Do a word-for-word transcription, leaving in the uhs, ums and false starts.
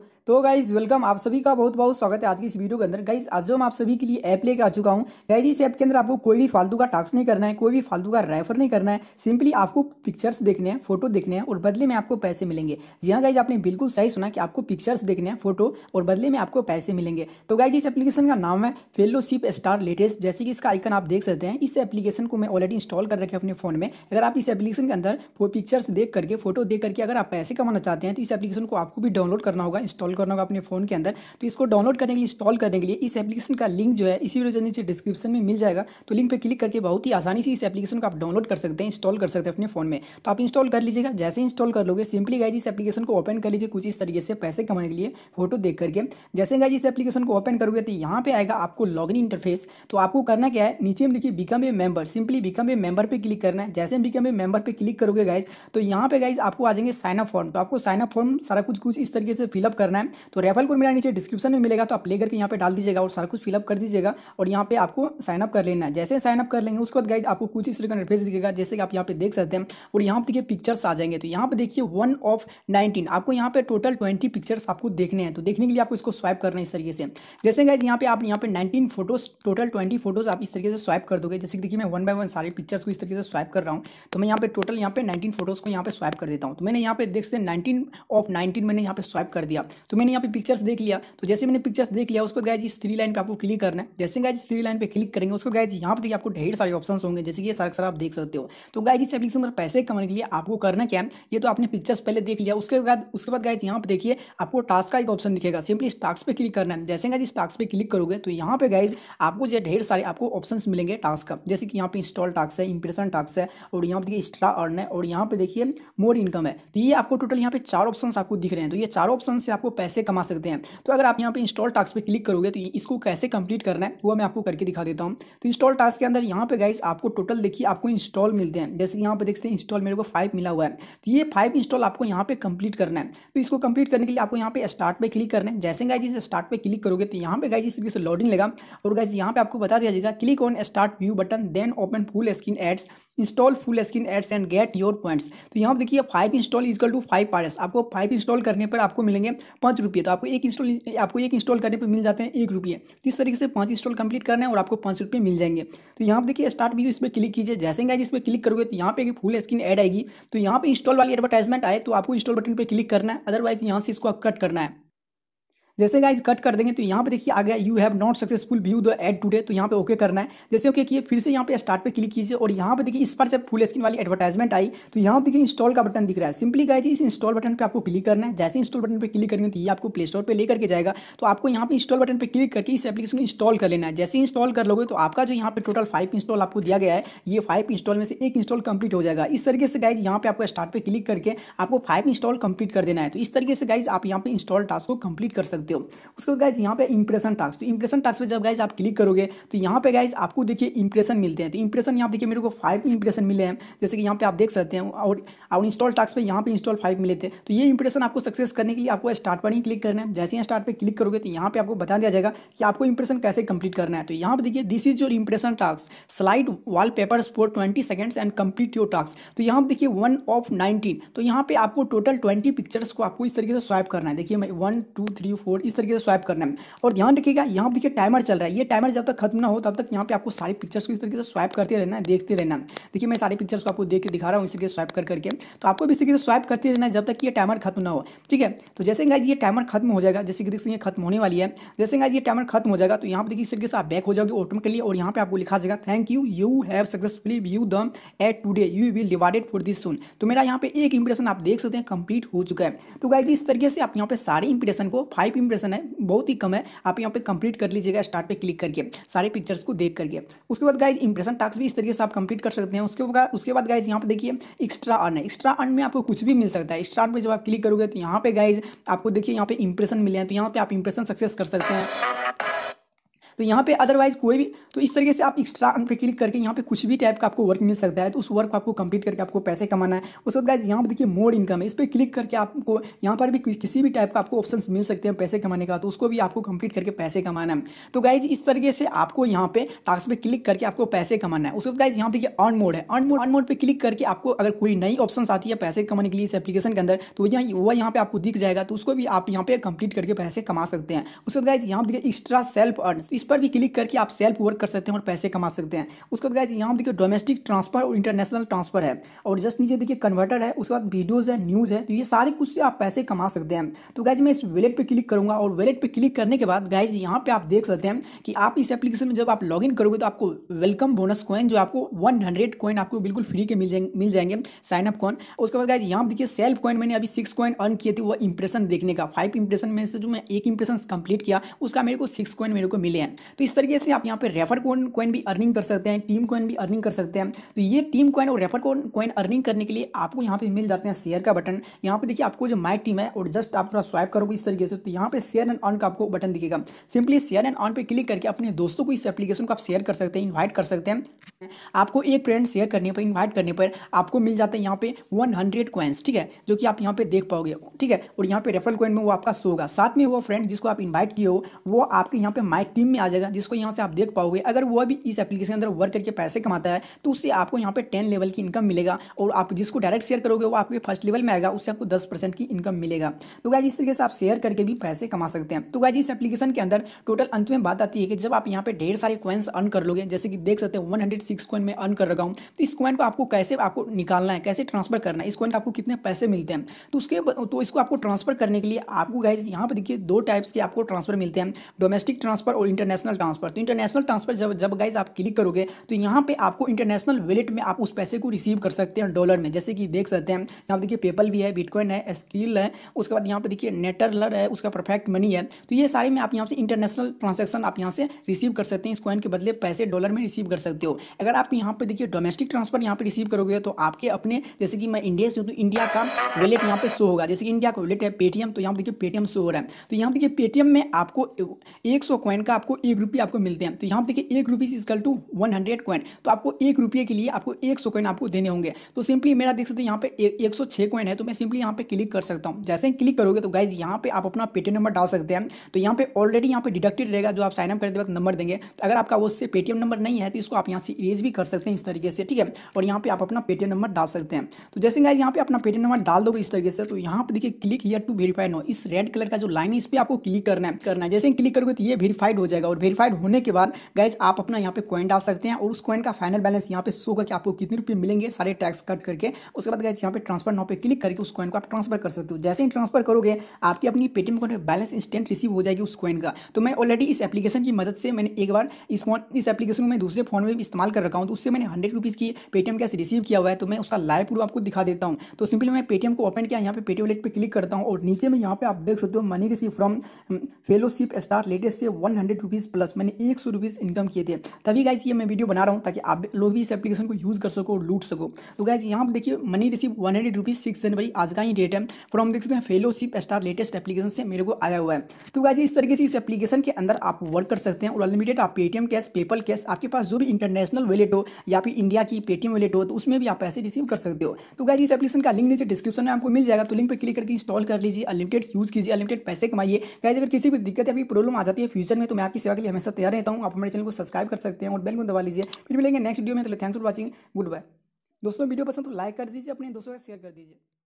तो guys welcome, आप सभी का बहुत बहुत स्वागत है आज की इस वीडियो के अंदर। गाइज आज जो मैं आप सभी के लिए ऐप लेके आ चुका हूँ। गाइज इस ऐप के अंदर आपको कोई भी फालतू का टास्क नहीं करना है, कोई भी फालतू का रेफर नहीं करना है। सिंपली आपको पिक्चर्स देखने हैं, फोटो देखने हैं और बदले में आपको पैसे मिलेंगे। जी हाँ गाइज, आपने बिल्कुल सही सुना कि आपको पिक्चर्स देखने हैं, फोटो और बदले में आपको पैसे मिलेंगे। तो गाइज इस एप्लीकेशन का नाम है फेलोशिप स्टार लेटेस्ट। जैसे कि इसका आइकन आप देख सकते हैं, इस एप्लीकेशन को मैं ऑलरेडी इंस्टॉल कर रखे अपने फोन में। अगर आप इस एप्लीकेशन के अंदर वो पिक्चर्स देख करके, फोटो देख करके अगर आप पैसे कमाना चाहते हैं तो इस एप्लीकेशन को आपको भी डाउनलोड करना होगा, इंस्टॉल करना होगा अपने फोन के अंदर। तो इसको डाउनलोड करने के लिए, इंस्टॉल करने के लिए इस एप्लीकेशन का लिंक जो है इसी वीडियो के नीचे डिस्क्रिप्शन में मिल जाएगा। तो लिंक पे क्लिक करके बहुत ही आसानी से इस एप्लीकेशन को आप डाउनलोड कर सकते हैं, इंस्टॉल कर सकते हैं अपने फोन में। तो आप इंस्टॉल कर लीजिएगा। जैसे इंस्टॉल कर लोगे, सिंपली गाइस इस एप्लीकेशन को ओपन कर लीजिए कुछ इस तरीके से, पैसे कमाने के लिए फोटो देख करके। जैसे गाइस इस एप्लीकेशन को ओपन करोगे तो यहाँ पे आएगा आपको लॉगिन इंटरफेस। तो आपको करना क्या है, नीचे में देखिए become a member, simply become a member पे क्लिक करना है। जैसे बिकम ए मेंबर पे क्लिक करोगे गाइस तो यहाँ पे गाइस आपको आ जाएंगे साइन अप फॉर्म। तो आपको साइन अप फॉर्म सारा कुछ कुछ इस तरीके से फिलअप करना है। तो रेफरल कोड मेरा नीचे डिस्क्रिप्शन में मिलेगा, तो आप ले करके यहाँ पे डाल दीजिएगा और सारा कुछ फिलअप कर दीजिएगा और यहाँ पे आपको साइन अप कर लेना है। जैसे साइन अप कर लेंगे उसके बाद गाइस आपको कुछ इस तरह का इंटरफेस दिखेगा, जैसे कि आप यहाँ पे देख सकते हैं। और यहाँ पे देखिए पिक्चर्स आ जाएंगे। तो यहाँ पे देखिए वन ऑफ नाइनटीन, आपको यहाँ पे टोटल ट्वेंटी पिक्चर्स आपको देखने हैं। तो देखने के लिए आपको इसको स्वाइप करना है इस तरीके से। जैसे गाइस यहाँ पे आप यहाँ पे nineteen photos, total twenty photos आप इस तरीके से स्वाइप कर दोगे। जैसे कि देखिए मैं वन बाय वन सारे पिक्चर्स को इस तरीके से स्वाइप कर रहा हूँ। तो मैं यहाँ पे टोटल यहाँ पे नाइनटीन फोटोज को यहाँ पे स्वाइप कर देता हूँ। तो मैंने यहाँ पे देख सकते हैं नाइनटीन ऑफ नाइनटीन मैंने यहाँ पे स्वाइप कर दिया। तो मैंने यहाँ पे पिक्चर्स देख लिया। तो जैसे मैंने पिक्चर्स देख लिया उसको गाइस इस थ्री लाइन पे आपको क्लिक करना है। जैसे गाइस इस थ्री लाइन पे क्लिक करेंगे उसको गाइस यहाँ पे देखिए आपको ढेर सारे ऑप्शंस होंगे, जैसे कि ये सारे सारे आप देख सकते हो। तो गाइस इस एप्लीकेशन पर पैसे कमाने के लिए आपको करना क्या है, ये तो आपने पिक्चर्स पहले देख लिया। उसके बाद उसके बाद गाइस यहाँ पे देखिए आपको टास्क का एक ऑप्शन दिखेगा, सिंपली इस टास्क पे क्लिक करना है। जैसे गाइस इस टास्क पे क्लिक करोगे तो यहाँ पे गाइस आपको जो ढेर सारे आपको ऑप्शंस मिलेंगे टास्क का। जैसे कि यहाँ पे इंस्टॉल टास्क है, इंप्रेशन टास्क है और यहाँ पे देखिए एक्स्ट्रा अर्न है और यहाँ पे देखिए मोर इनकम है। तो ये आपको टोटल यहाँ पे चार ऑप्शन आपको दिख रहे हैं। तो ये चार ऑप्शन से आपको पैसे कमा सकते हैं। तो अगर आप यहाँ पे इंस्टॉल टास्क पे क्लिक करोगे तो इसको कैसे कंप्लीट करना है वो मैं आपको करके दिखा देता हूँ। तो इंस्टॉल टास्क के अंदर यहाँ पे गाइस आपको टोटल देखिए आपको इंस्टॉल मिलते हैं। जैसे यहाँ पे देखते हैं इंस्टॉल मेरे को फाइव मिला हुआ है। तो ये फाइव इंस्टॉल आपको यहाँ पे कंप्लीट करना है। तो इसको कंप्लीट करने के लिए आपको यहाँ पे स्टार्ट पे क्लिक करना है। जैसे गाइस इस स्टार्ट पे क्लिक करोगे तो यहाँ पे गाइस इस तरीके से लोडिंग लेगा और गाइस यहाँ पे आपको बता दिया जाएगा click on start view button then open full screen ads, install full screen ads and get your points. तो यहाँ पे देखिए five install equal to five parts. आपको फाइव इंस्टॉल करने पर आपको मिलेंगे पाँच रुपये। तो आपको एक इंस्टॉल आपको एक इंस्टॉल करने पर मिल जाते हैं एक रुपये। इस तरीके से पाँच इंस्टॉल कंप्लीट करना है और आपको पाँच रुपये मिल जाएंगे। तो यहाँ पे देखिए स्टार्ट व्यू, इस पर क्लिक कीजिए। जैसे गाइस इस पर क्लिक करोगे तो यहाँ पे एक फुल स्क्रीन ऐड आएगी। तो यहाँ पे इंस्टॉल वाली एडवर्टाइजमेंट आए तो आपको इंस्टॉल बटन पे क्लिक करना है, अदरवाइज यहाँ से इसको कट करना है। जैसे गाइस कट कर देंगे तो यहाँ पे देखिए आ गया you have not successful view the ad today. तो यहाँ पे ओके करना है। जैसे ओके किए फिर से यहाँ पे स्टार्ट पे क्लिक कीजिए और यहाँ पे देखिए इस पर जब फुल स्क्रीन वाली एडवर्टाइजमेंट आई तो यहाँ पे देखिए इंस्टॉल का बटन दिख रहा है। सिंपली गाइस इस इंस्टॉल बटन पे आपको क्लिक करना है। जैसे इंस्टॉल बटन पे क्लिक करेंगे तो ये आपको प्ले स्टोर पे लेकर के जाएगा। तो आपको यहाँ पे इंस्टॉल बटन पे क्लिक करके इस एप्लीकेशन को इंस्टॉल कर लेना है। जैसे इंस्टॉल कर लोगे तो आपका जो यहाँ पे टोटल फाइव इंस्टॉल आपको दिया गया है, ये फाइव इंस्टॉल में से एक इंस्टॉल कंप्लीट हो जाएगा। इस तरीके से गाइस यहाँ पे आपको स्टार्ट पे क्लिक करके आपको फाइव इंस्टॉल कंप्लीट कर देना है। तो इस तरीके से गाइस आप यहाँ पे इंस्टॉल टास्क को कंप्लीट कर सकते हो। उसके गाइस यहाँ पे इंप्रेशन टास्क, तो इंप्रेशन टास्क पे जब गाइस आप क्लिक करोगे तो यहाँ पे गाइस आपको देखिए इंप्रेशन मिलते हैं। तो इंप्रेशन यहाँ देखिए मेरे को फाइव इंप्रेशन मिले हैं, जैसे कि यहाँ पे आप देख सकते हैं। और और इंस्टॉल टास्क पे यहाँ पे इंस्टॉल फाइव मिले थे। तो ये इंप्रेशन आपको सक्सेस करने के लिए आपको स्टार्ट पर ही क्लिक करना है। जैसे ही स्टार्ट पे क्लिक करोगे तो यहाँ पे आपको बता दिया जाएगा कि आपको इंप्रेशन कैसे कंप्लीट करना है। तो यहाँ पे देखिए this is your impression task, slide wallpapers for twenty seconds and complete your task. तो यहाँ पे देखिए वन ऑफ नाइनटीन। तो यहाँ पे आपको टोटल ट्वेंटी पिक्चर्स को आपको इस तरीके से स्वाइप करना है। देखिए मैं वन टू थ्री फोर इस तरीके से स्वाइप करना है। और ध्यान रखिएगा यहाँ पे देखिए टाइमर चल रहा है। ये टाइमर जब तक खत्म ना हो तब तक यहाँ पे आपको सारी पिक्चर्स को इस तरीके से स्वाइप करते रहना है, देखते रहना है। देखिए मैं सारी पिक्चर्स को आपको देख के दिखा रहा हूँ इस तरीके से स्वाइप कर करके। तो आपको भी इस तरीके से स्वाइप करते रहना है जब तक ये टाइमर खत्म ना हो, ठीक है। तो जैसे गाइस ये टाइमर खत्म हो जाएगा, जैसे कि देखिए ये खत्म होने वाली है। जैसे गाइस ये टाइमर खत्म हो जाएगा तो यहाँ पे देखिए इस तरीके से आप बैक हो जाओगे ऑटोमेटिकली और यहाँ पे आपको लिखा जाएगा thank you you have successfully view the ad today, you will divided for this soon. तो मेरा यहाँ पे एक इंप्रेशन आप देख सकते हैं कंप्लीट हो चुका है। तो गाइस इस तरीके से आप यहाँ पे सारे इंप्रेशन को, फाइव इंप्रेशन है बहुत ही कम है, आप यहाँ पे कंप्लीट कर लीजिएगा स्टार्ट पे क्लिक करके सारे पिक्चर्स को देख करके। उसके बाद गाइस इंप्रेशन टास्क भी इस तरीके से आप कंप्लीट कर सकते हैं। उसके बाद उसके बाद गाइस यहाँ पे देखिए एक्स्ट्रा अर्न है। एक्स्ट्रा अर्न में आपको कुछ भी मिल सकता है। एक्स्ट्रा अर्न पे जब आप क्लिक करोगे तो यहाँ पे गाइस आपको देखिए यहाँ पे इंप्रेशन मिले हैं। तो यहाँ पे आप इंप्रेशन सक्सेस कर सकते हैं। तो यहाँ पे अदरवाइज कोई भी, तो इस तरीके से आप एक्स्ट्रा अर्न पे क्लिक करके यहाँ पे कुछ भी टाइप का आपको वर्क मिल सकता है, तो उस वर्क को आपको कंप्लीट करके आपको पैसे कमाना है। उसके बाद गाइज यहाँ पे देखिए मोर इनकम है, इस पर क्लिक करके आपको यहाँ पर भी किसी भी टाइप का आपको ऑप्शन मिल सकते हैं पैसे कमाने का, तो उसको भी आपको कंप्लीट करके पैसे कमाना है। तो गाइज इस तरीके से आपको यहाँ पे टास्क पे क्लिक करके आपको पैसे कमाना है। उसके बाद गाइज यहाँ पे देखिए अर्न मोड है, अर्न मोड अर्न मोड पे क्लिक करके आपको अगर कोई नई ऑप्शन आती है पैसे कमाने के लिए इस एप्लीकेशन के अंदर, तो यहाँ वो यहाँ पे आपको दिख जाएगा, तो उसको भी आप यहाँ पे कंप्लीट करके पैसे कमा सकते हैं। उसके बाद गाइज यहाँ पे देखिए एक्स्ट्रा सेल्फ अर्न, इस पर भी क्लिक करके आप सेल्फ वर्क कर सकते हैं और पैसे कमा सकते हैं। उसके बाद गाइज यहाँ देखिए डोमेस्टिक ट्रांसफर और इंटरनेशनल ट्रांसफर है, और जस्ट नीचे देखिए कन्वर्टर है, उसके बाद वीडियोज है, न्यूज़ है, तो ये सारे कुछ से आप पैसे कमा सकते हैं। तो गाइज मैं इस वॉलेट पे क्लिक करूंगा, और वॉलेट पे क्लिक करने के बाद गाइज यहाँ पे आप देख सकते हैं कि आप इस एप्लीकेशन में जब आप लॉगिन करोगे तो आपको वेलकम बोनस कॉइन जो आपको हंड्रेड कॉइन आपको बिल्कुल फ्री के मिल जाएंगे मिल जाएंगे साइन अप कॉइन। उसके बाद गाइज यहाँ देखिए सेल्फ कॉइन मैंने अभी सिक्स कॉइन अर्न किए थे, वो इंप्रेशन देखने का, फाइव इंप्रेशन में से जो मैं एक इंप्रेशन कंप्लीट किया उसका मेरे को सिक्स कॉइन मेरे को मिले हैं। तो इस तरीके से आप यहाँ पे रेफर कॉइन भी अर्निंग कर सकते हैं, टीम कॉइन भी अर्निंग कर सकते हैं। तो ये टीम कॉइन और रेफर कॉइन अर्निंग करने के लिए आपको यहाँ पे मिल जाते हैं शेयर का बटन। यहाँ पे देखिए आपको जो माई टीम है, और जस्ट आप थोड़ा स्वाइप करोगे इस तरीके से, तो यहाँ पे शेयर एंड अर्न का आपको बटन दिखेगा। सिंपली शेयर एंड अर्न पे क्लिक करके अपने दोस्तों को इस एप्लीकेशन को आप शेयर कर सकते हैं, इन्वाइट कर सकते हैं। आपको एक फ्रेंड शेयर करने पर, इन्वाइट करने पर आपको मिल जाते हैं यहाँ पे हंड्रेड कॉइन्स, ठीक है, जो कि आप यहाँ पे देख पाओगे, ठीक है। और यहाँ पे रेफरल कॉइन में वो आपका शो होगा, साथ में वो फ्रेंड जिसको आप इन्वाइट किए हो वो आपके यहाँ पे माई टीम में आ जाएगा, जिसको यहाँ से आप देख पाओगे। अगर वो भी इस एप्लीकेशन के अंदर वर्क करके पैसे कमाता है तो उससे आपको यहाँ पे टेन लेवल की इनकम मिलेगा, और आप जिसको डायरेक्ट शेयर करोगे वो आपके फर्स्ट लेवल में आएगा, उससे आपको दस परसेंट की इनकम मिलेगा। तो गाइस इस तरीके से आप शेयर करके भी पैसे कमा सकते हैं। तो गाइस इस एप्लीकेशन के अंदर टोटल अंत में बात आती है कि जब आप यहाँ पे ढेर सारे कॉइन्स अर्न कर लोगे, जैसे कि देख सकते हैं वन हंड्रेड सिक्स कॉइन में अर्न कर रखा हूँ, तो इस कॉइन को आपको कैसे आपको निकालना है, कैसे ट्रांसफर करना है, इस कॉइन का आपको कितने पैसे मिलते हैं, तो उसके तो इसको आपको ट्रांसफर करने के लिए आपको गाइस यहाँ पे देखिए दो टाइप्स के आपको ट्रांसफर मिलते हैं, डोमेस्टिक ट्रांसफर और इंटरनेशनल ट्रांसफर। तो इंटरनेशनल ट्रांसफर जब जब गाइस आप क्लिक करोगे तो यहाँ पे आपको इंटरनेशनल वॉलेट में आप उस पैसे को रिसीव कर सकते हैं डॉलर में, जैसे कि देख सकते हैं यहाँ देखिए पेपल भी है, बिटकॉइन है, स्किल है, उसके बाद यहाँ पे देखिए नेटरलर है, उसका परफेक्ट मनी है। तो ये सारे में आप यहाँ से इंटरनेशनल ट्रांजेक्शन आप यहाँ से रिसीव कर सकते हैं, इस कॉइन के बदले पैसे डॉलर में रिसीव कर सकते हो। अगर आप यहाँ पे देखिए डोमेस्टिक ट्रांसफर यहाँ पे रिसीव करोगे तो आपके अपने, जैसे कि मैं इंडिया से हूँ तो इंडिया का वॉलेट यहाँ पे शो होगा, जैसे कि इंडिया का वॉलेट है पेटीएम, तो यहाँ पे देखिए पेटीएम शो हो रहा है। तो यहाँ देखिए पेटीएम में आपको एक सौ कॉइन का आपको एक रुपये आपको मिलते हैं, तो यहाँ पे देखिए एक rupees is equal to one hundred coin, तो आपको एक रुपये के लिए आपको एक सौ कॉइन आपको देने होंगे। तो सिंपली मेरा देख सकते हैं यहाँ पे एक सौ छः कॉइन है, तो मैं सिंपली यहाँ पे क्लिक कर सकता हूँ। जैसे ही क्लिक करोगे तो गाइज यहाँ पे आप अपना पेटीएम नंबर डाल सकते हैं, तो यहाँ पे ऑलरेडी यहाँ पे डिडक्टेड रहेगा जो आप साइनअप करते वक्त नंबर देंगे। तो अगर आपका वो उससे पेटीएम नंबर नहीं है तो इसको आप यहाँ से इरेज भी कर सकते हैं इस तरीके से, ठीक है। और यहाँ पे आप अपना पेटीएम नंबर डाल सकते हैं। तो जैसे गाइज यहाँ पे अपना पेटीएम नंबर डाल दोगे इस तरीके से, तो यहाँ पे देखिए click here to verify now, इस रेड कलर का जो लाइन है इस पर आपको क्लिक करना है करना है जैसे ही क्लिक करोगे तो ये वेरीफाइड हो जाएगा, और वेरीफाइड होने के बाद गाइज आप अपना यहाँ पे कॉइन डाल सकते हैं, और उस कॉइन का फाइनल बैलेंस यहाँ पे शो करके आपको कितने रुपये मिलेंगे सारे टैक्स कट करके। उसके बाद गाइज यहाँ पे ट्रांसफर नाउ पे क्लिक करके उस कॉइन को आप ट्रांसफर कर सकते हो। जैसे ही ट्रांसफर करोगे आपकी अपनी पेटीएम अकाउंट में बैलेंस इंस्टेंट रिसीव हो जाएगी उस कॉइन का। तो मैं ऑलरेडी इस एप्लीकेशन की मदद से मैंने एक बार इस फोन इस एप्लीकेशन को मैं दूसरे फोन में भी इस्तेमाल कर रखा हूँ, तो उससे मैंने हंड्रेड रुपीज़ की पेटीएम कैश रिसीव किया हुआ है, तो मैं उसका लाइव प्रूफ आपको दिखा देता हूँ। तो सिंपली मैं पेटीएम को ओपन किया, यहाँ पे पेटीएम वॉलेट पे क्लिक करता हूँ, और नीचे में यहाँ पे आप देख सकते हो money receive from fellowship star latest से वन हंड्रेड रुपीज़ प्लस, मैंने एक सौ रुपीज़ इनकम किए थे। तभी गाइज ये मैं वीडियो बना रहा हूँ ताकि आप लोग भी इस एप्लीकेशन को यूज़ कर सको और लूट सको। तो गाइज यहाँ पे देखिए money receive one hundred rupees six जनवरी आज का ही डेट है, फ्रॉम देख सकते हैं फेलोशिप स्टार लेटेस्ट एप्लीकेशन से मेरे को आया हुआ है। तो गाइज इस तरीके से इस एप्लीकेशन के अंदर आप वर्क कर सकते हैं, और अनलिमिटेड आप पेटीएम कैश, पेपल कैश, आपके पास जो भी इंटरनेशनल वॉलेट हो या फिर इंडिया की पेटीएम वॉलेट हो तो उसमें भी आप पैसे रिसीव कर सकते हो। तो गाइज इस एप्लीकेशन का लिंक नीचे डिस्क्रिप्शन में आपको मिल जाएगा, तो लिंक पर क्लिक करके इंस्टॉल कर लीजिए, अनलिमिटेड यूज कीजिए, अनलिमिटेड पैसे कमाइए। गाइज अगर किसी भी दिक्कत या फिर प्रॉब्लम आ जाती है फ्यूचर में तो मैं आपकी सेवा के लिए हमेशा तैयार रहता हूँ। आप हमारे चैनल को सब्सक्राइब कर सकते हैं और बेल को दबा लीजिए। फिर मिलेंगे नेक्स्ट वीडियो में, तो thanks for watching, good bye. दोस्तों वीडियो पसंद तो लाइक कर दीजिए, अपने दोस्तों के साथ शेयर कर दीजिए।